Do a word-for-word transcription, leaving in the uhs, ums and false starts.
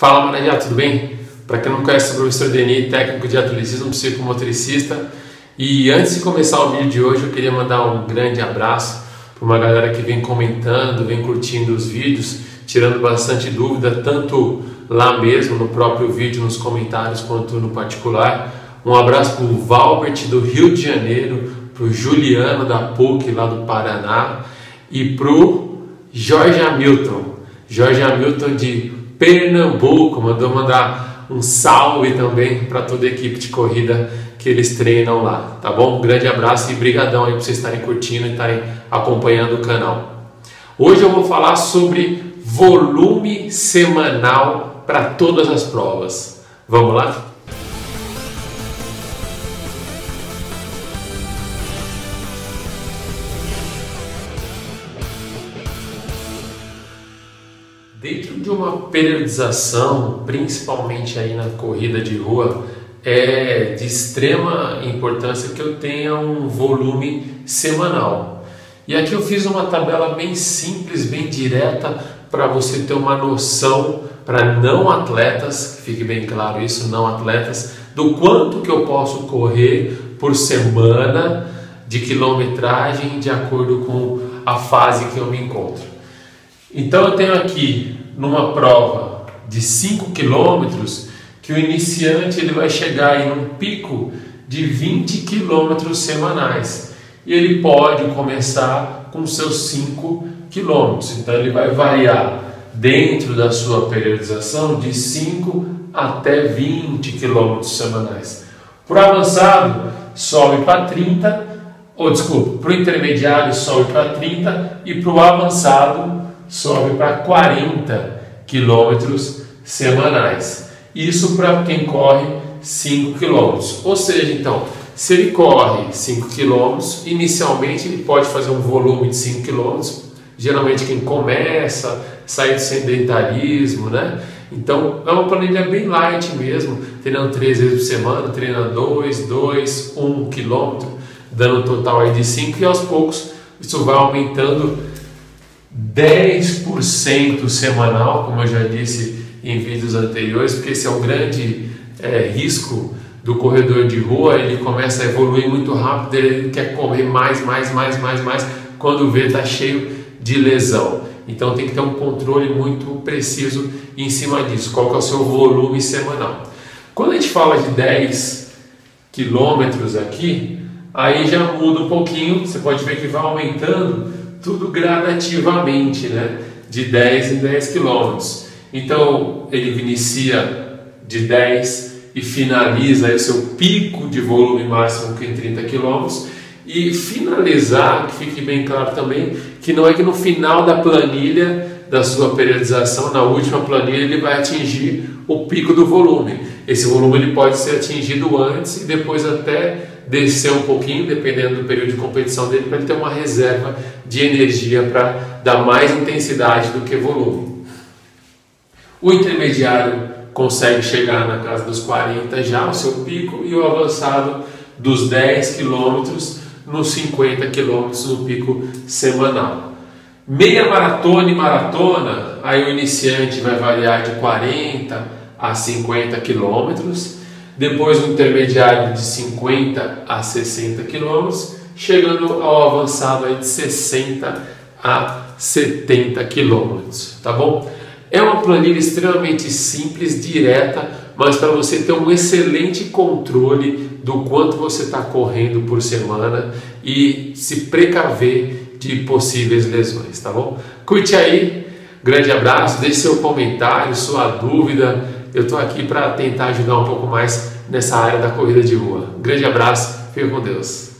Fala, Maranhão, tudo bem? Para quem não conhece, sou o professor Denis, técnico de atleticismo, psicomotricista. E antes de começar o vídeo de hoje, eu queria mandar um grande abraço para uma galera que vem comentando, vem curtindo os vídeos, tirando bastante dúvida, tanto lá mesmo no próprio vídeo, nos comentários, quanto no particular. Um abraço para o Valbert do Rio de Janeiro, para o Juliano da P U C lá do Paraná e para o Jorge Hamilton, Jorge Hamilton de Pernambuco, mandou mandar um salve também para toda a equipe de corrida que eles treinam lá, tá bom? Um grande abraço e brigadão aí por vocês estarem curtindo e estarem acompanhando o canal. Hoje eu vou falar sobre volume semanal para todas as provas. Vamos lá? Dentro de uma periodização, principalmente aí na corrida de rua, é de extrema importância que eu tenha um volume semanal. E aqui eu fiz uma tabela bem simples, bem direta, para você ter uma noção, para não atletas, que fique bem claro isso, não atletas, do quanto que eu posso correr por semana de quilometragem de acordo com a fase que eu me encontro. Então eu tenho aqui numa prova de cinco quilômetros que o iniciante ele vai chegar em um pico de vinte quilômetros semanais e ele pode começar com seus cinco quilômetros. Então ele vai variar dentro da sua periodização de cinco até vinte quilômetros semanais. Para o avançado sobe para trinta, ou desculpa, para o intermediário sobe para trinta e para o avançado sobe para quarenta quilômetros semanais. Isso para quem corre cinco quilômetros. Ou seja, então, se ele corre cinco quilômetros, inicialmente ele pode fazer um volume de cinco quilômetros. Geralmente quem começa, sai do sedentarismo, né? Então é uma planilha bem light mesmo, treinando três vezes por semana, treinando dois, dois, um quilômetro, dando um total aí de cinco e aos poucos isso vai aumentando dez por cento semanal, como eu já disse em vídeos anteriores, porque esse é o grande é, risco do corredor de rua. Ele começa a evoluir muito rápido, ele quer correr mais, mais, mais, mais, mais, quando vê está cheio de lesão. Então tem que ter um controle muito preciso em cima disso, qual que é o seu volume semanal. Quando a gente fala de dez quilômetros aqui, aí já muda um pouquinho, você pode ver que vai aumentando tudo gradativamente, né? De dez em dez quilômetros. Então ele inicia de dez e finaliza aí o seu pico de volume máximo que é em trinta quilômetros. E finalizar, que fique bem claro também, que não é que no final da planilha da sua periodização, na última planilha, ele vai atingir o pico do volume. Esse volume ele pode ser atingido antes e depois até descer um pouquinho, dependendo do período de competição dele, para ele ter uma reserva de energia para dar mais intensidade do que volume. O intermediário consegue chegar na casa dos quarenta já, o seu pico, e o avançado dos dez quilômetros nos cinquenta quilômetros no pico semanal. Meia maratona e maratona, aí o iniciante vai variar de quarenta a cinquenta quilômetros, depois um intermediário de cinquenta a sessenta quilômetros, chegando ao avançado aí de sessenta a setenta quilômetros, tá bom? É uma planilha extremamente simples, direta, mas para você ter um excelente controle do quanto você está correndo por semana e se precaver de possíveis lesões, tá bom? Curte aí, grande abraço, deixe seu comentário, sua dúvida. Eu estou aqui para tentar ajudar um pouco mais nessa área da corrida de rua. Grande abraço, fica com Deus.